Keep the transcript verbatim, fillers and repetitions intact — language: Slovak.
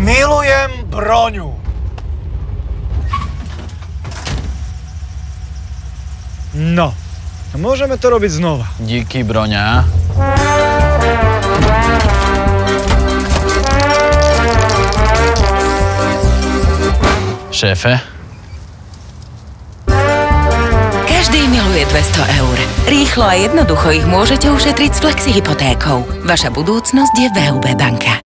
Milujem Broňu. No, môžeme to robiť znova. Díky, Broňa. Šéfe? Každý miluje dvesto eur. Rýchlo a jednoducho ich môžete ušetriť s Flexi hypotékou. Vaša budúcnosť je vé ú bé banka.